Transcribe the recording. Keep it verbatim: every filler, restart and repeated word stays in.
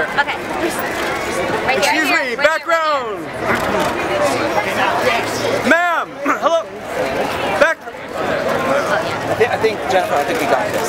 Okay. Right Excuse here, me, right background! Ma'am! Hello! Back! I think, I think, Jennifer, I think we got this.